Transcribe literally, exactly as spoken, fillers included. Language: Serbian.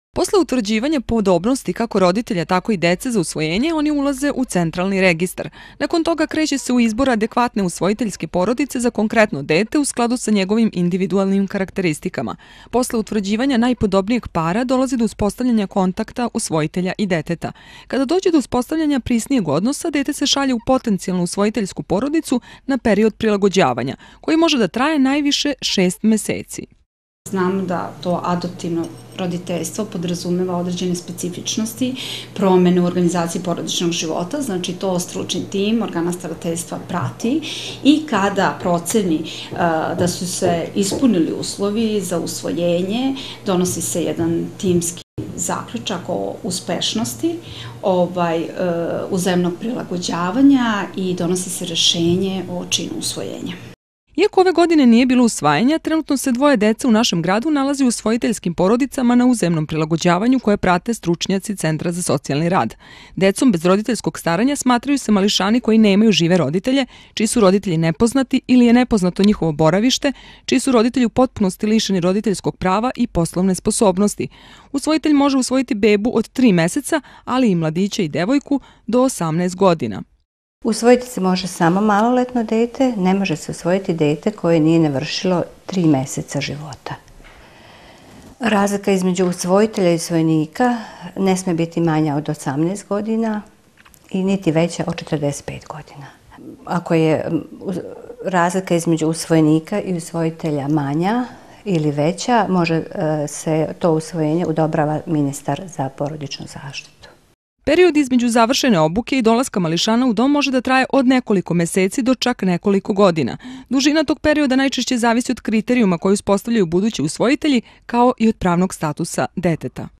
Posle utvrđivanja podobnosti kako roditelja, tako i dece za usvojenje, oni ulaze u centralni registar. Nakon toga kreće se u izbor adekvatne usvojiteljske porodice za konkretno dete u skladu sa njegovim individualnim karakteristikama. Posle utvrđivanja najpodobnijeg para dolazi do uspostavljanja kontakta usvojitelja i deteta. Kada dođe do uspostavljanja prisnijeg odnosa, dete se šalje u potencijalnu usvojiteljsku porodicu na period prilagođavanja, koji može da traje najviše šest meseci. Znamo da to adoptivno roditeljstvo podrazumeva određene specifičnosti, promene u organizaciji porodičnog života, znači to stručni tim organa starateljstva prati i kada proceni da su se ispunili uslovi za usvojenje, donosi se jedan timski zaključak o uspešnosti ovaj, uzajamnog prilagođavanja i donosi se rešenje o činu usvojenja. Iako ove godine nije bilo usvajanja, trenutno se dvoje dece u našem gradu nalazi u usvojiteljskim porodicama na uzajamnom prilagođavanju koje prate stručnjaci Centra za socijalni rad. Decom bez roditeljskog staranja smatraju se mališani koji nemaju žive roditelje, čiji su roditelji nepoznati ili je nepoznato njihovo boravište, čiji su roditelji u potpunosti lišeni roditeljskog prava i poslovne sposobnosti. Usvojitelj može usvojiti bebu od tri meseca, ali i mladića i devojku do osamnaest godina. Usvojiti se može samo maloletno dete, ne može se usvojiti dete koje nije navršilo tri meseca života. Razlika između usvojitelja i usvojenika ne sme biti manja od osamnaest godina i niti veća od četrdeset pet godina. Ako je razlika između usvojenika i usvojitelja manja ili veća, može se to usvojenje odobrava ministar za porodičnu zaštitu. Period između završene obuke i dolaska mališana u dom može da traje od nekoliko meseci do čak nekoliko godina. Dužina tog perioda najčešće zavisi od kriterijuma koji uspostavljaju budući usvojitelji, kao i od pravnog statusa deteta.